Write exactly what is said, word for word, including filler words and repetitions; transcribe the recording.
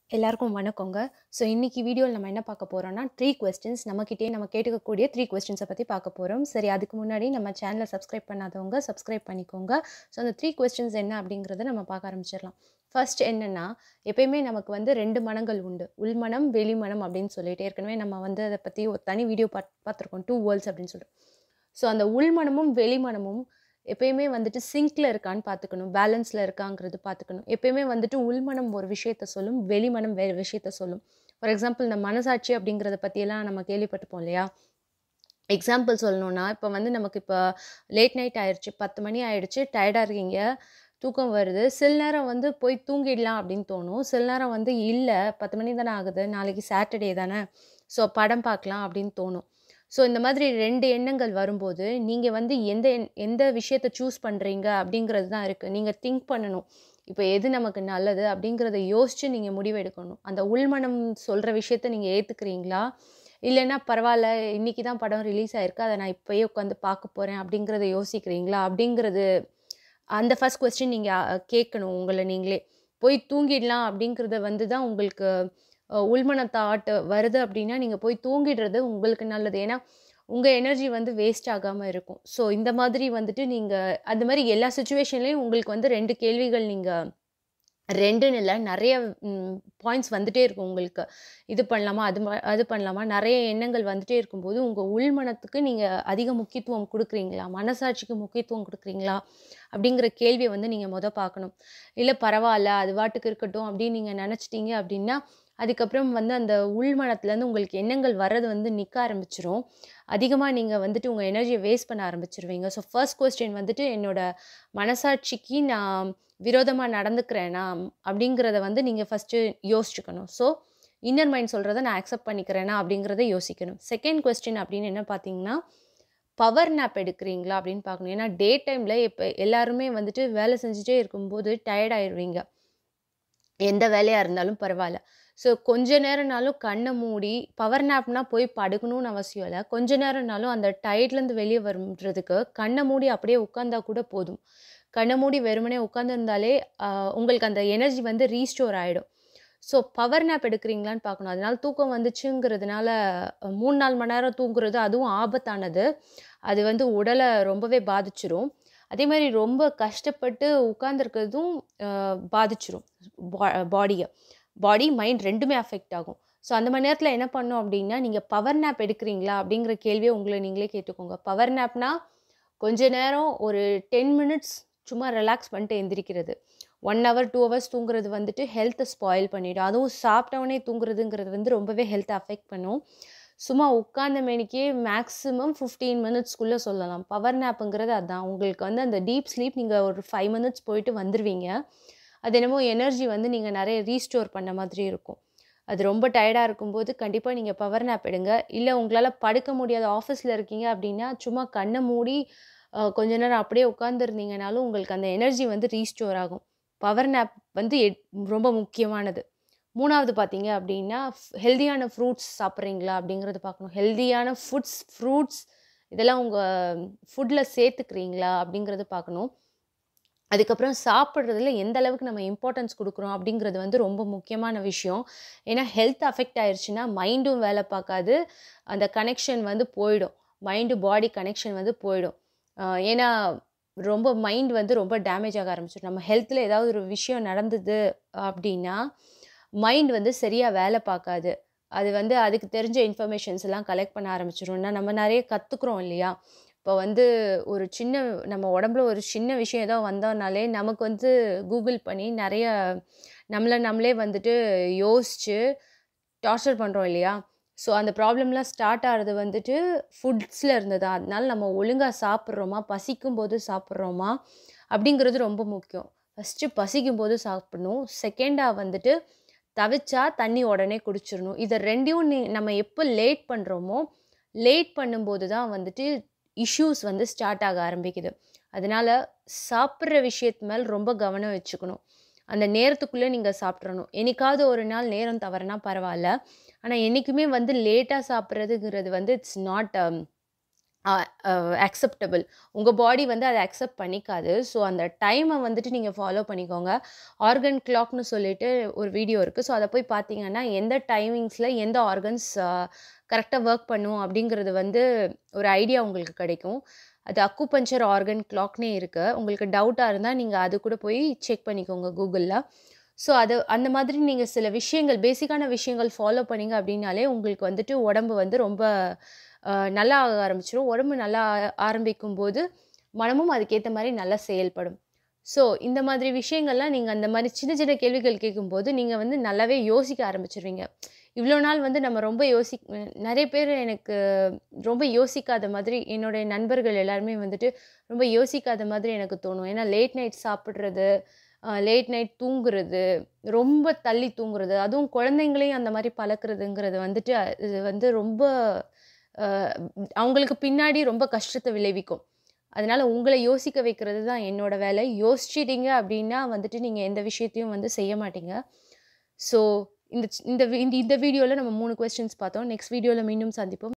எல்லாருக்கும் வணக்கங்க. ஸோ இன்னைக்கு வீடியோல நம்ம என்ன பார்க்க போறோம்னா, மூன்று கொஸ்டின்ஸ் நம்மகிட்டயே நம்ம கேட்டுக்கக்கூடிய மூன்று கொஸ்டின்ஸ பத்தி பார்க்க போறோம். சரி, அதுக்கு முன்னாடி நம்ம சேனல சப்ஸ்கிரைப் பண்ணாதவங்க சப்ஸ்கிரைப் பண்ணிக்கோங்க. ஸோ அந்த மூன்று கொஸ்டின்ஸ் என்ன அப்படிங்கிறத நம்ம பார்க்க ஆரம்பிச்சிடலாம். ஃபர்ஸ்ட் என்னன்னா, எப்பயுமே நமக்கு வந்து ரெண்டு மனங்கள் உண்டு. உள்மனம், வெளிமனம் அப்படின்னு சொல்லிட்டு ஏற்கனவே நம்ம வந்து அத பத்தி ஒரு தனி வீடியோ பாத் பார்த்துருக்கோம். ரெண்டு வேர்ல்ட்ஸ் அப்படின்னு சொல்லிட்டு. ஸோ அந்த உள்மனமும், வெளிமனமும் எப்பயுமே வந்துட்டு சிங்க்ல இருக்கான்னு பார்த்துக்கணும். பேலன்ஸ்ல இருக்காங்கிறது பார்த்துக்கணும். எப்பயுமே வந்துட்டு உள்மனம் ஒரு விஷயத்த சொல்லும், வெளிமனம் வேறு விஷயத்த சொல்லும். ஃபார் எக்ஸாம்பிள் இந்த மனசாட்சி அப்படிங்கிறத பத்தியெல்லாம் நம்ம கேள்விப்பட்டிருப்போம் இல்லையா? எக்ஸாம்பிள் சொல்லணும்னா, இப்போ வந்து நமக்கு இப்போ லேட் நைட் ஆயிடுச்சு, பத்து மணி ஆயிடுச்சு, டயர்டா இருக்கீங்க, தூக்கம் வருது. சில நேரம் வந்து போய் தூங்கிடலாம் அப்படின்னு தோணும். சில நேரம் வந்து இல்ல பத்து மணி தானே ஆகுது, நாளைக்கு சாட்டர்டே தானே, ஸோ படம் பார்க்கலாம் அப்படின்னு தோணும். ஸோ இந்த மாதிரி ரெண்டு எண்ணங்கள் வரும்போது, நீங்க வந்து எந்த எண் எந்த விஷயத்த சூஸ் பண்றீங்க அப்படிங்கிறது தான் இருக்கு. நீங்க திங்க் பண்ணணும். இப்ப எது நமக்கு நல்லது அப்படிங்கிறத யோசிச்சு நீங்க முடிவு எடுக்கணும். அந்த உள்மனம் சொல்ற விஷயத்த நீங்க ஏத்துக்கிறீங்களா? இல்லன்னா பரவால்ல, இன்னைக்கு தான் படம் ரிலீஸ் ஆயிருக்கு, அத நான் இப்பயே உட்காந்து பார்க்க போறேன் அப்படிங்கிறத யோசிக்கிறீங்களா? அப்படிங்கிறது அந்த ஃபர்ஸ்ட் கொஸ்டின் நீங்க அ கேட்கணும் உங்கள நீங்களே. போய் தூங்கிடலாம் அப்படிங்கிறத வந்து தான் உங்களுக்கு அ உள்மன தாட் வருது அப்படின்னா, நீங்க போய் தூங்கிடுறது உங்களுக்கு நல்லது. ஏன்னா, உங்க எனர்ஜி வந்து வேஸ்ட் ஆகாம இருக்கும். ஸோ இந்த மாதிரி வந்துட்டு நீங்க அந்த மாரி எல்லா சிச்சுவேஷன்லயும் உங்களுக்கு வந்து ரெண்டு கேள்விகள் நீங்க 2ன்னு இல்ல, நெறைய ம் பாயிண்ட்ஸ் வந்துட்டே இருக்கும் உங்களுக்கு. இது பண்ணலாமா? அது ம அது பண்ணலாமா? நெறைய எண்ணங்கள் வந்துட்டே இருக்கும்போது, உங்க உள்மனத்துக்கு நீங்க அதிக முக்கியத்துவம் குடுக்குறீங்களா? மனசாட்சிக்கு முக்கியத்துவம் குடுக்குறீங்களா? அப்படிங்கிற கேள்விய வந்து நீங்க மொத பார்க்கணும். இல்ல பரவால்ல, அது பாட்டுக்கு இருக்கட்டும் அப்படின்னு நீங்க நெனச்சுட்டீங்க அப்படின்னா, அதுக்கப்புறம் வந்து அந்த உள்மனத்துலேருந்து உங்களுக்கு எண்ணங்கள் வர்றது வந்து நிக்க ஆரம்பிச்சுரும். அதிகமா நீங்க வந்துட்டு உங்க எனர்ஜிய வேஸ்ட் பண்ண ஆரம்பிச்சுருவீங்க. ஸோ ஃபர்ஸ்ட் கொஸ்டின் வந்துட்டு என்னோட மனசாட்சிக்கு நான் விரோதமா நடந்துக்கிறேனா? அப்படிங்கிறத வந்து நீங்க ஃபர்ஸ்ட்டு யோசிச்சுக்கணும். ஸோ, இன்னர் மைண்ட் சொல்றத நான் அக்செப்ட் பண்ணிக்கிறேனா? அப்படிங்கிறத யோசிக்கணும். செகண்ட் கொஸ்டின் அப்படின்னு என்ன பார்த்தீங்கன்னா, பவர் நேப் எடுக்கிறீங்களா? அப்படின்னு பார்க்கணும். ஏன்னா, டே டைம்ல இப்ப எல்லாருமே வந்துட்டு வேலை செஞ்சுட்டே இருக்கும்போது டயர்ட் ஆயிருவீங்க. எந்த வேலையா இருந்தாலும் பரவால்ல. ஸோ, கொஞ்ச நேரம்னாலும் கண்ண மூடி பவர் நேப்னா போய் படுக்கணும்னு அவசியம் இல்ல. கொஞ்ச நேரம்னாலும் அந்த டயர்ட்லேருந்து வெளிய வரும்ன்றதுக்கு கண்ண மூடி அப்படியே உட்கார்ந்தா கூட போதும். கண்ண மூடி வெறுமனே உட்கார்ந்திருந்தாலே அ உங்களுக்கு அந்த எனர்ஜி வந்து ரீஸ்டோர் ஆயிடும். ஸோ, பவர் நேப் எடுக்கிறீங்களான்னு பார்க்கணும். அதனால தூக்கம் வந்துச்சுங்கிறதுனால மூணு, நாலு மணி நேரம் தூங்குறது அதுவும் ஆபத்தானது. அது வந்து உடல ரொம்பவே பாதிச்சுரும். அதேமாரி ரொம்ப கஷ்டப்பட்டு உட்கார்ந்திருக்கிறதும் அ பாதிச்சுரும் பா பாடிய. பாடி, மைண்ட் 2மே அஃபெக்ட் ஆகும். ஸோ, அந்த மாரி நேரத்தில என்ன பண்ணணும் அப்டின்னா, நீங்க பவர் நேப் எடுக்கிறீங்களா? அப்படிங்கிற கேள்விய உங்கள நீங்களே கேட்டுக்கோங்க. பவர் நேப்னா, கொஞ்ச நேரம் ஒரு பத்து மினிட்ஸ் சும்மா ரிலாக்ஸ் பண்ணிட்டு எந்திரிக்கிறது. ஒரு ஹவர், ரெண்டு ஹவர்ஸ் தூங்குறது வந்துட்டு ஹெல்த்த ஸ்பாயில் பண்ணிடும். அதுவும் சாப்பிட்ட உடனே தூங்குறதுங்கிறது வந்து ரொம்பவே ஹெல்த்த அஃபெக்ட் பண்ணும். சும்மா உட்கார்ந்த மேனிக்கே மேக்ஸிமம் பதினைந்து மினிட்ஸ்க்குள்ள சொல்லலாம். பவர் நேப்புங்கிறது அதான். உங்களுக்கு வந்து அந்த டீப் ஸ்லீப் நீங்க ஒரு அஞ்சு மினிட்ஸ் போயிட்டு வந்துருவீங்க. அது என்னமோ எனர்ஜி வந்து நீங்க நெறைய ரீஸ்டோர் பண்ண மாதிரி இருக்கும். அது ரொம்ப டயர்டா இருக்கும்போது கண்டிப்பா நீங்க பவர் நேப் எடுங்க. இல்ல உங்களால படுக்க முடியாத ஆஃபீஸ்ல இருக்கீங்க அப்டின்னா, சும்மா கண்ண மூடி அ கொஞ்ச நேரம் அப்படியே உட்கார்ந்திருந்தீங்கனாலும், உங்களுக்கு அந்த எனர்ஜி வந்து ரீஸ்டோர் ஆகும். பவர் நேப் வந்து எட் ரொம்ப முக்கியமானது. மூணாவது பார்த்தீங்க அப்டின்னா, ஃப் ஹெல்தியான ஃப்ரூட்ஸ் சாப்பிட்றீங்களா? அப்படிங்கிறத பார்க்கணும். ஹெல்தியான ஃபுட்ஸ், ஃப்ரூட்ஸ் இதெல்லாம் உங்க ஃபுட்ல சேர்த்துக்கிறீங்களா? அப்படிங்கிறத பார்க்கணும். அதுக்கப்புறம் சாப்பிடுறதுல எந்த அளவுக்கு நம்ம இம்பார்ட்டன்ஸ் குடுக்குறோம் அப்படிங்கிறது வந்து ரொம்ப முக்கியமான விஷயம். ஏன்னா ஹெல்த் அஃபெக்ட் ஆயிருச்சுன்னா மைண்டும் வேல பார்க்காது. அந்த கனெக்ஷன் வந்து போயிடும். மைண்டு பாடி கனெக்ஷன் வந்து போயிடும். அ ஏன்னா ரொம்ப மைண்ட் வந்து ரொம்ப டேமேஜ் ஆக ஆரம்பிச்சுரும். நம்ம ஹெல்த்ல ஏதாவது ஒரு விஷயம் நடந்தது அப்படின்னா, மைண்ட் வந்து சரியா வேல பார்க்காது. அது வந்து அதுக்கு தெரிஞ்ச இன்ஃபர்மேஷன்ஸ் எல்லாம் கலெக்ட் பண்ண ஆரம்பிச்சுரும். நம்ம நெறைய கத்துக்குறோம் இல்லையா? இப்போ வந்து ஒரு சின்ன நம்ம உடம்புல ஒரு சின்ன விஷயம் ஏதோ வந்தோம்னாலே, நமக்கு வந்து கூகுள் பண்ணி நெறைய நம்மள நம்மளே வந்துட்டு யோசிச்சு டார்ச்சர் பண்றோம் இல்லையா? ஸோ அந்த ப்ராப்ளம்லாம் ஸ்டார்ட் ஆறது வந்துட்டு ஃபுட்ஸ்ல இருந்து தான். அதனால நம்ம ஒழுங்கா சாப்பிடுறோமா? பசிக்கும்போது சாப்பிடுறோமா? அப்படிங்கிறது ரொம்ப முக்கியம். ஃபர்ஸ்ட்டு பசிக்கும்போது சாப்பிடணும். செகண்டா வந்துட்டு தவிச்சா தண்ணி உடனே குடிச்சிரணும். இத 2யும் நீ நம்ம எப்போ லேட் பண்றோமோ, லேட் பண்ணும்போது தான் வந்துட்டு இஷ்யூஸ் வந்து ஸ்டார்ட் ஆக ஆரம்பிக்குது. அதனால சாப்பிடுற விஷயத்து மேல ரொம்ப கவனம் வச்சுக்கணும். அந்த நேரத்துக்குள்ள நீங்க சாப்பிட்றணும். என்னைக்காவது ஒரு நாள் நேரம் தவறுனா பரவால்ல. ஆனா என்னைக்குமே வந்து லேட்டா சாப்பிடுறதுங்கிறது வந்து இட்ஸ் நாட் அ அக்செப்டபிள். உங்கள் பாடி வந்து அதை அக்செப்ட் பண்ணிக்காது. ஸோ அந்த டைமை வந்துட்டு நீங்கள் ஃபாலோ பண்ணிக்கோங்க. ஆர்கன் கிளாக்னு சொல்லிட்டு ஒரு வீடியோ இருக்குது. ஸோ அதை போய் பார்த்தீங்கன்னா எந்த டைமிங்ஸில் எந்த ஆர்கன்ஸ் கரெக்டாக ஒர்க் பண்ணும் அப்படிங்கிறது வந்து ஒரு ஐடியா உங்களுக்கு கிடைக்கும். அது அக்குபஞ்சர் ஆர்கன் கிளாக்னே இருக்குது. உங்களுக்கு டவுட்டாக இருந்தால் நீங்கள் அது கூட போய் செக் பண்ணிக்கோங்க கூகுளில். ஸோ அது அந்த மாதிரி நீங்கள் சில விஷயங்கள் பேசிக்கான விஷயங்கள் ஃபாலோ பண்ணிங்க அப்படின்னாலே உங்களுக்கு வந்துட்டு உடம்பு வந்து ரொம்ப நல்லா ஆக ஆரம்பிச்சிடும். உடம்பு நல்லா ஆரம்பிக்கும் போது மனமும் அதுக்கேற்ற மாதிரி நல்லா செயல்படும். ஸோ இந்த மாதிரி விஷயங்கள்லாம் நீங்கள் அந்த மாதிரி சின்ன சின்ன கேள்விகள் கேட்கும்போது நீங்கள் வந்து நல்லாவே யோசிக்க ஆரம்பிச்சிடுவீங்க. இவ்வளோ நாள் வந்து நம்ம ரொம்ப யோசி நிறைய பேர் எனக்கு ரொம்ப யோசிக்காத மாதிரி, என்னுடைய நண்பர்கள் எல்லாருமே வந்துட்டு ரொம்ப யோசிக்காத மாதிரி எனக்கு தோணும். ஏன்னா லேட் நைட் சாப்பிட்றது, லேட் நைட் தூங்குறது, ரொம்ப தள்ளி தூங்குறது, அதுவும் குழந்தைங்களையும் அந்த மாதிரி பழக்கிறதுங்கிறது வந்துட்டு இது வந்து ரொம்ப அவங்களுக்கு பின்னாடி ரொம்ப கஷ்டத்தை விளைவிக்கும். அதனால் உங்களை யோசிக்க வைக்கிறது தான் என்னோட வேலை. யோசிச்சிட்டிங்க அப்படின்னா வந்துட்டு நீங்கள் எந்த விஷயத்தையும் வந்து செய்ய மாட்டீங்க. ஸோ இந்த இந்த இந்த வீடியோவில் நம்ம மூணு கொஸ்டின்ஸ் பார்த்தோம். நெக்ஸ்ட் வீடியோவில் மீண்டும் சந்திப்போம்.